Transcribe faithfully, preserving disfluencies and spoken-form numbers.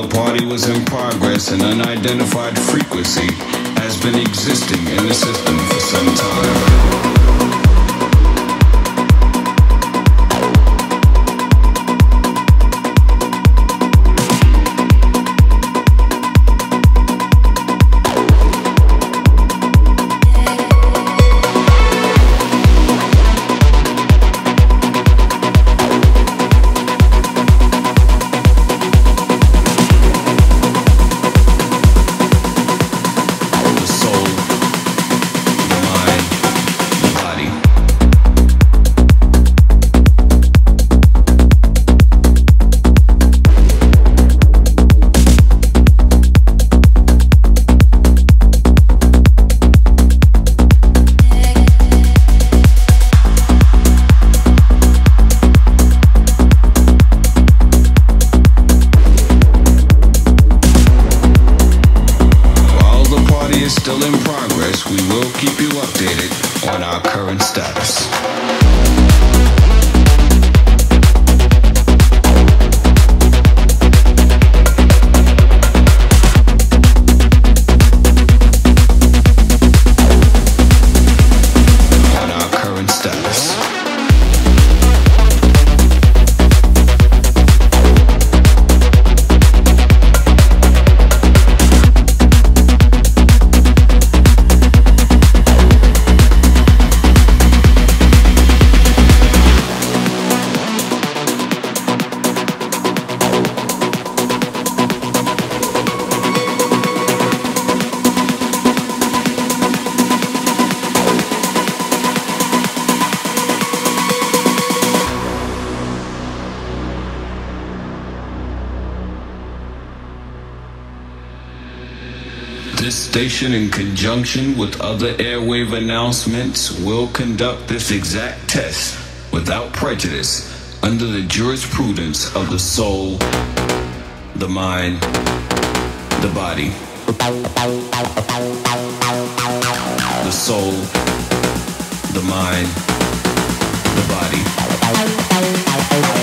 the party was in progress, an unidentified frequency has been existing in the system for some time. Still in progress, we will keep you updated on our current status. On our current status. This station, in conjunction with other airwave announcements, will conduct this exact test without prejudice under the jurisprudence of the soul, the mind, the body. The soul, the mind, the body.